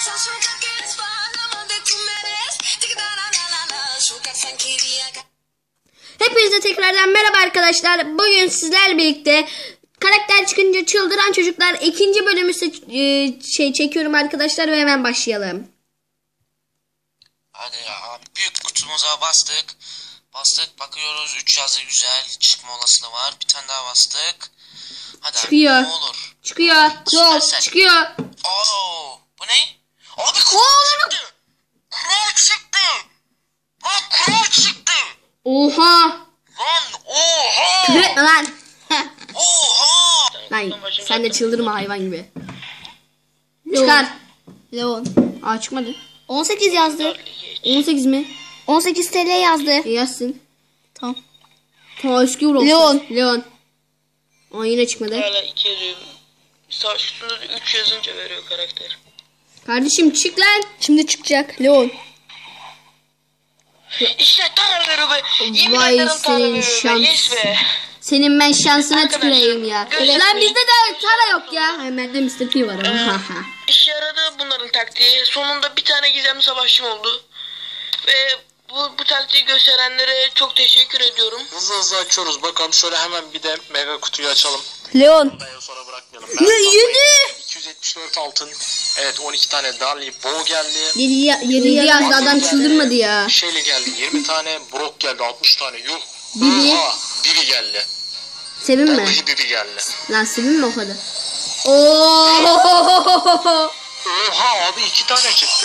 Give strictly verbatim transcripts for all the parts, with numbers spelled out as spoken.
Hepinize tekrardan merhaba arkadaşlar. Bugün sizlerle birlikte karakter çıkınca çıldıran çocuklar ikinci bölümü şey çekiyorum arkadaşlar ve hemen başlayalım. Hadi ya, büyük kutumuza bastık. Bastık, bakıyoruz. üç yazı güzel. Çıkma olasılığı var. Bir tane daha bastık. Hadi çıkıyor. Abi, ne olur. Çıkıyor. Yol çıkıyor. Oo, bu ne? Abi kral çıktı. Kral çıktı. Lan kral çıktı. Oha. Lan oha. Küfür etme lan. Oha. Lan sen de çıldırma hayvan gibi. Çıkar. Leon. Aa çıkmadı. on sekiz yazdı. on sekiz mi? on sekiz T L yazdı. E, yazsın. Tamam. Ta eski Roblox. Leon. Leon. Aa yine çıkmadı. Hala iki yazıyor. Sağ üstünde de üç yazınca veriyor karakter. Kardeşim çık lan. Şimdi çıkacak. Leon. İşte tanrıları be. Yemin Vay ederim senin tanrıları be. şans. Yes be. Senin ben şansına Arkadaşlar, tüküreyim ya. gözüm- Lan bizde de tara yok ya. Hemen de mister P var ama. İşe yaradı bunların taktiği. Sonunda bir tane gizemli savaşçım oldu. Ve bu, bu taktiği gösterenlere çok teşekkür ediyorum. Hızlı hızlı açıyoruz. Bakalım şöyle hemen bir de mega kutuyu açalım. Leon. En sona bırakmayalım. Ne yedi? iki yüz yetmiş dört altın. Evet, on iki tane Darly Bo geldi. Yedi, ya, yedi yazdı adam çıldırmadı ya. Şeyli geldi yirmi tane. Brock geldi altmış tane. Yuh. Bibi. Oha, Bibi geldi. Sevin mi? Vallahi Bibi geldi. Lan sevin mi o kadar? Oo! Oha abi, iki tane çıktı.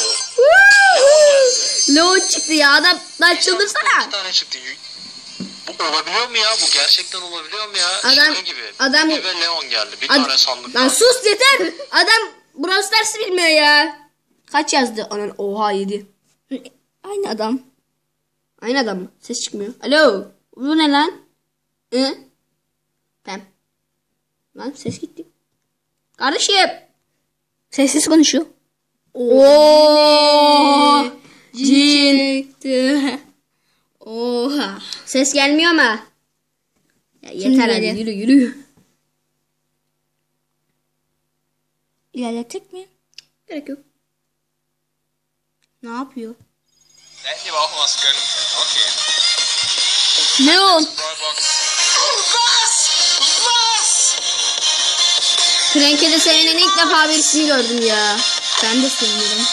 Leon çıktı ya adam. Lan çıldırsana. İki tane çıktı. Bu olabiliyor mu ya? Bu gerçekten olabiliyor mu ya? Adam- Şaka gibi. adam- Bibi ve Leon geldi. Bir Ad- tane sandık. Lan var. sus yeter. Adam Brawl Stars'ı bilmiyor ya. Kaç yazdı? Anan oha yedi. Aynı adam. Aynı adam mı? Ses çıkmıyor. Alo. Bu ne lan? Hı? Tamam. Lan ses gitti. Kardeşim. Sessiz konuşuyor. Oo. Cin. Çıktı. Oha. Ses gelmiyor ama. Ya Şimdi yeter hadi geliyor. yürü yürü. İlerletecek mi? Gerek yok. Ne yapıyor? Ben de bakması gördüm. Okey. Leon. Bas! Bas! Frank'e senin ilk defa birisini gördüm ya. Ben de seviyorum.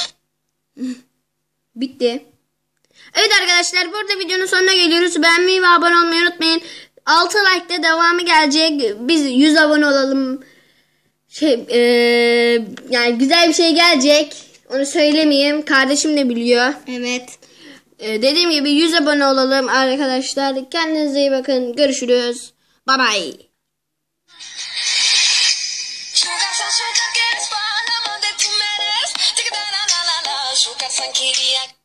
Bitti. Evet arkadaşlar burada videonun sonuna geliyoruz. Beğenmeyi ve abone olmayı unutmayın. altı like'da devamı gelecek. Biz yüz abone olalım. Şey, ee, yani güzel bir şey gelecek. Onu söylemeyeyim. Kardeşim de biliyor. Evet. Ee, dediğim gibi yüz abone olalım arkadaşlar. Kendinize iyi bakın. Görüşürüz. Bye bye. Sugar san quería